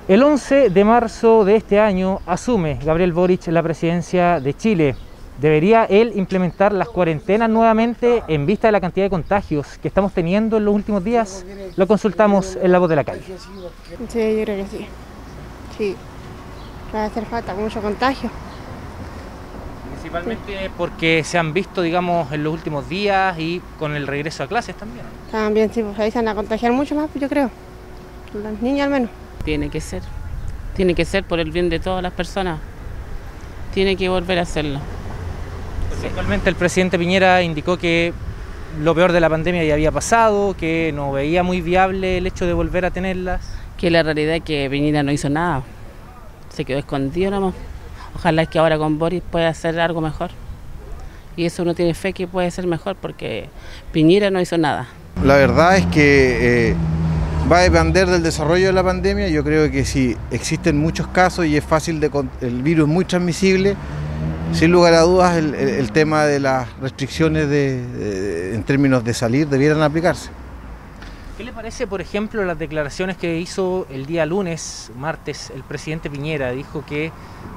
El 11 de marzo de este año asume Gabriel Boric la presidencia de Chile. ¿Debería él implementar las cuarentenas nuevamente en vista de la cantidad de contagios que estamos teniendo en los últimos días? Lo consultamos en La Voz de la Calle. Sí, yo creo que sí. Sí, va a hacer falta mucho contagio. Principalmente porque se han visto, digamos, en los últimos días y con el regreso a clases también. También sí, pues ahí se van a contagiar mucho más, yo creo. Las niñas al menos. Tiene que ser por el bien de todas las personas. Tiene que volver a hacerlo. Actualmente el presidente Piñera indicó que lo peor de la pandemia ya había pasado, que no veía muy viable el hecho de volver a tenerlas. Que la realidad es que Piñera no hizo nada, se quedó escondido nomás. Ojalá es que ahora con Boris pueda hacer algo mejor. Y eso uno tiene fe que puede ser mejor porque Piñera no hizo nada. La verdad es que va a depender del desarrollo de la pandemia. Yo creo que si existen muchos casos y es fácil, el virus es muy transmisible, sin lugar a dudas el tema de las restricciones en términos de salir debieran aplicarse. ¿Qué le parece, por ejemplo, las declaraciones que hizo el día lunes, martes, el presidente Piñera? Dijo que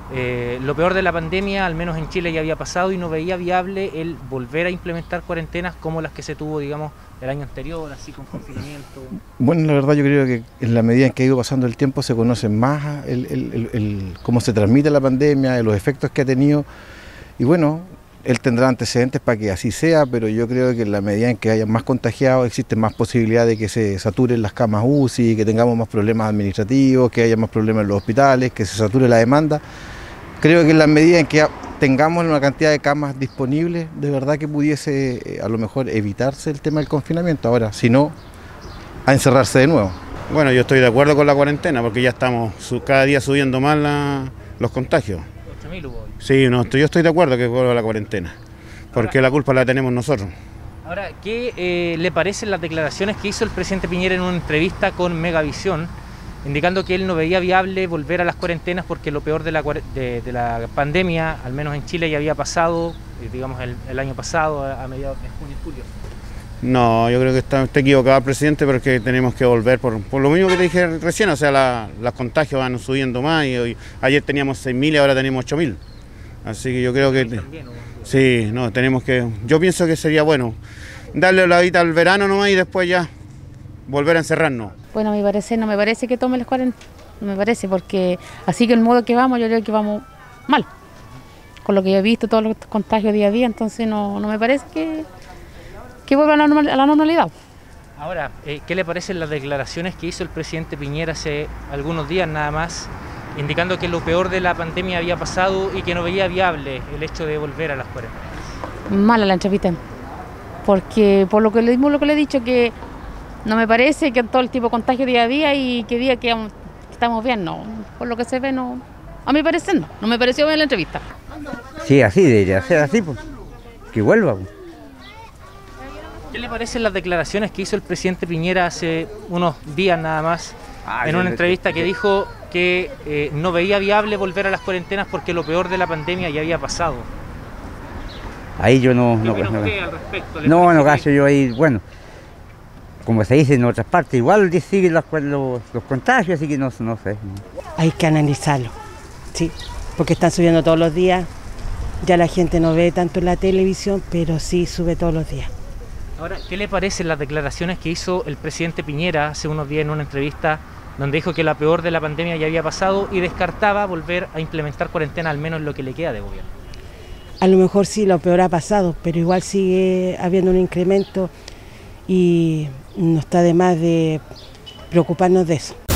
lo peor de la pandemia, al menos en Chile, ya había pasado y no veía viable el volver a implementar cuarentenas como las que se tuvo, digamos, el año anterior, así con confinamiento. Bueno, la verdad yo creo que en la medida en que ha ido pasando el tiempo se conoce más cómo se transmite la pandemia, los efectos que ha tenido y bueno, él tendrá antecedentes para que así sea, pero yo creo que en la medida en que haya más contagiados existe más posibilidad de que se saturen las camas UCI, que tengamos más problemas administrativos, que haya más problemas en los hospitales, que se sature la demanda. Creo que en la medida en que tengamos una cantidad de camas disponibles, de verdad que pudiese a lo mejor evitarse el tema del confinamiento. Ahora, si no, a encerrarse de nuevo. Bueno, yo estoy de acuerdo con la cuarentena porque ya estamos cada día subiendo más los contagios. 8.000 hubo hoy. Sí, no, yo estoy de acuerdo que vuelva la cuarentena, porque ahora, la culpa la tenemos nosotros. Ahora, ¿qué le parecen las declaraciones que hizo el presidente Piñera en una entrevista con Megavisión, indicando que él no veía viable volver a las cuarentenas porque lo peor de la pandemia, al menos en Chile, ya había pasado, digamos, el año pasado, a mediados de junio y julio? No, yo creo que está equivocado el presidente porque tenemos que volver por lo mismo que te dije recién, o sea, los contagios van subiendo más y ayer teníamos 6.000 y ahora tenemos 8.000. Así que yo creo que sí, no, yo pienso que sería bueno darle la vida al verano nomás y después ya volver a encerrarnos. Bueno, a mi parecer no me parece que tome las cuarentenas, no me parece, porque así que el modo que vamos, yo creo que vamos mal. Con lo que he visto, todos los contagios día a día, entonces no me parece que vuelva a la normalidad. Ahora, ¿qué le parecen las declaraciones que hizo el presidente Piñera hace algunos días nada más, indicando que lo peor de la pandemia había pasado y que no veía viable el hecho de volver a las cuarentenas? Mala la entrevista, porque por lo que le he dicho, que no me parece que todo el tipo de contagio día a día y que diga que estamos bien, no. Por lo que se ve, no. A mi parecer no me pareció bien la entrevista. Sí, así debería ser, así, pues, que vuelva. Pues. ¿Qué le parecen las declaraciones que hizo el presidente Piñera hace unos días nada más, en una entrevista que dijo que no veía viable volver a las cuarentenas porque lo peor de la pandemia ya había pasado? Ahí yo no cacho yo ahí, bueno, como se dice en otras partes, igual siguen los contagios, así que no sé. Hay que analizarlo, sí, porque están subiendo todos los días, ya la gente no ve tanto en la televisión, pero sí sube todos los días. Ahora, ¿qué le parecen las declaraciones que hizo el presidente Piñera hace unos días en una entrevista donde dijo que la peor de la pandemia ya había pasado y descartaba volver a implementar cuarentena, al menos en lo que le queda de gobierno? A lo mejor sí, lo peor ha pasado, pero igual sigue habiendo un incremento y no está de más de preocuparnos de eso.